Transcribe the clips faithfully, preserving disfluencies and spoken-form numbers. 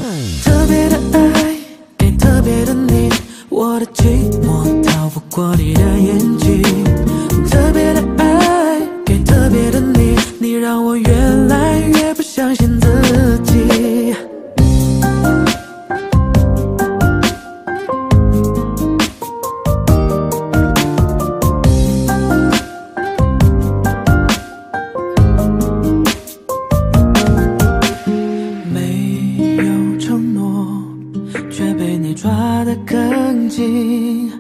特别的爱给特别的你，我的寂寞逃不过你的眼睛。特别的爱给特别的你，你让我越来越不相信自己。却被你抓得更紧，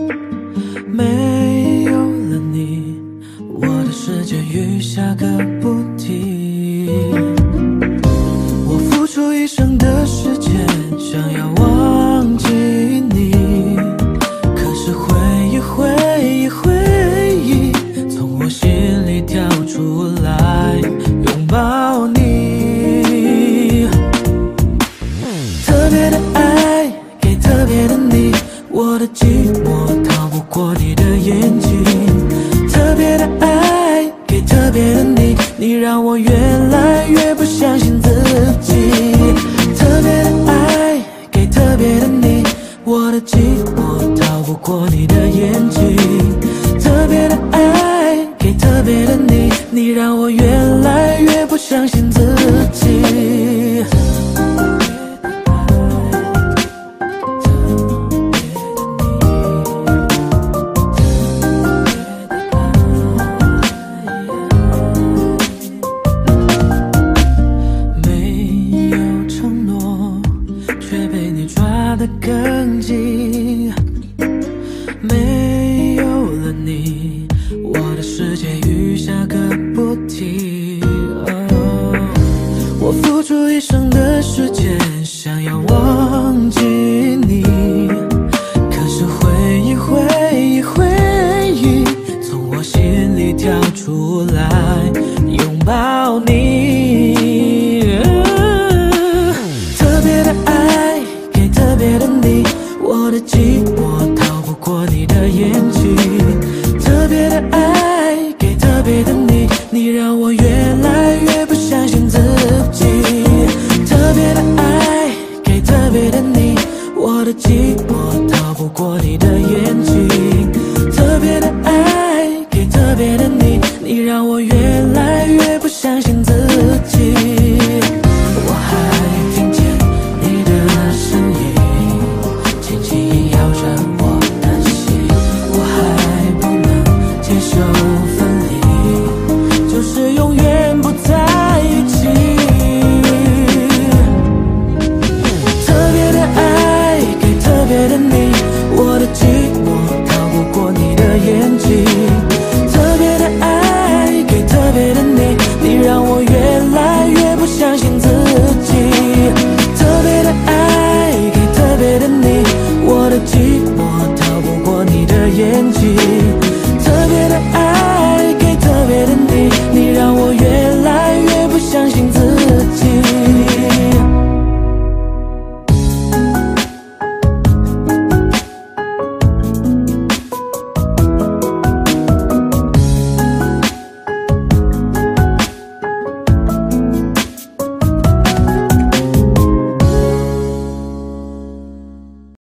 没有了你，我的世界雨下个不停。我付出一生的时间，想要忘记你，可是回忆回忆回忆从我心里跳出来，拥抱你。特别的爱给特别的你，我的寂寞逃不过你的眼睛。特别的爱给特别的你，你让我越来越不相信自己。特别的爱给特别的你，我的寂寞逃不过你的眼睛。特别的爱给特别的你，你让我越来越不相信自己。却被你抓得更紧，没有了你，